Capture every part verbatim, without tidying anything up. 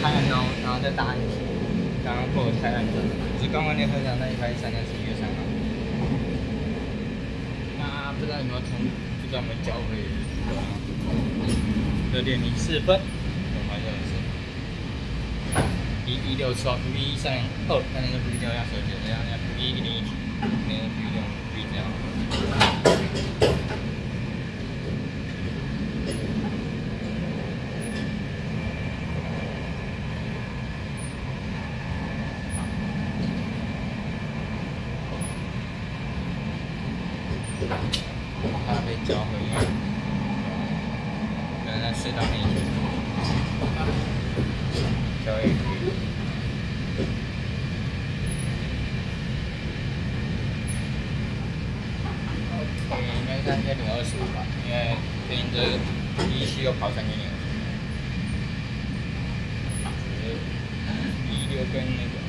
太暗哦，然后再大一些。刚刚过得太暗了，只是刚刚联合厂那一台三辆是一月三号。那不知道有没有通，不知道有没有交会？六点零四分，我发现是一一六七号 P P 一三零二，那那个 P P 六要手写，然后那 P P 一零一，那个 P P 六 P P 这样。它被交回来，原来隧道内去，交回去。OK， 应该三千零二十五吧，因为跟着一期又跑三千零二十五，一六跟那个。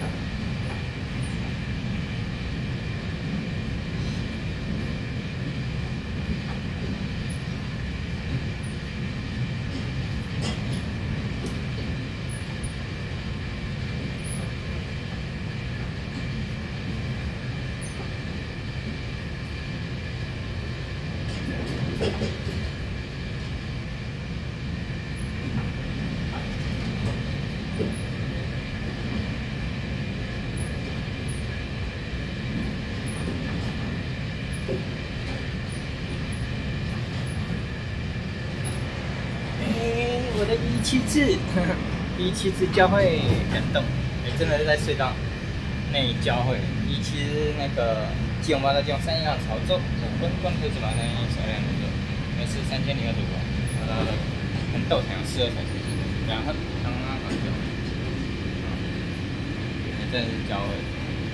我的一七次，一七次交会联动，也真的是在隧道内交会。一七是那个基隆八道基隆三样潮州五分关科子马三一小两左右，那是三千零二十五，呃，很逗太阳四二才是，然后刚刚好就，也真的是交会。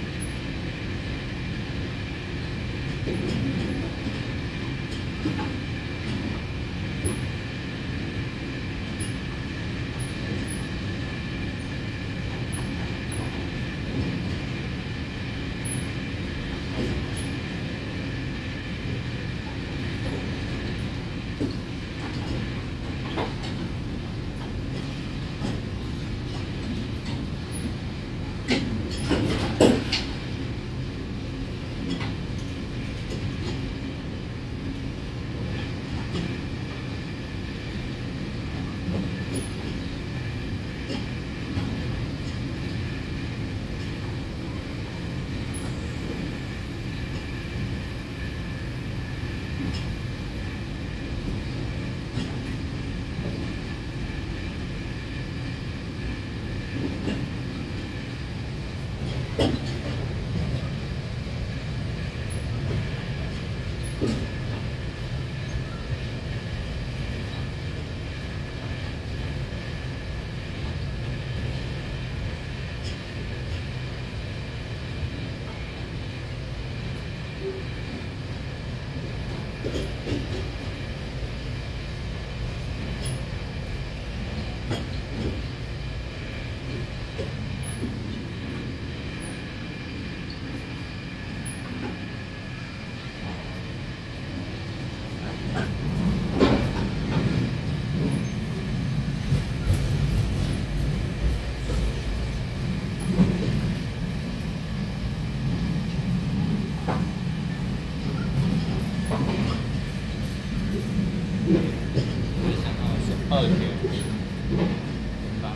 二点八。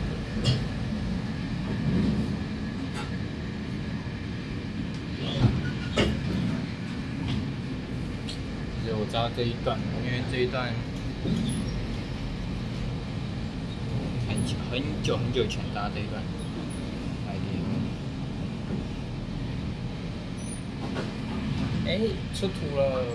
其实我知道这一段，因为这一段很久很久很久以前搭这一段，哎，出土了。